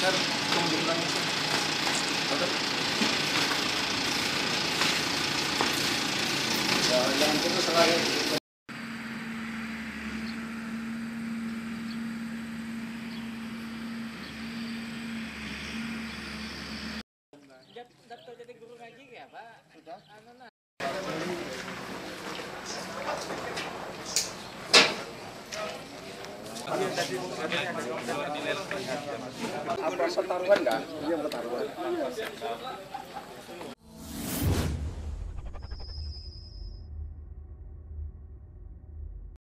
Sir, tunggu lang sir. Jangan terus lagi. Daftar jadi guru ngaji ya Pak? Sudah? Apa pertaruhan enggak? Iya pertaruhan.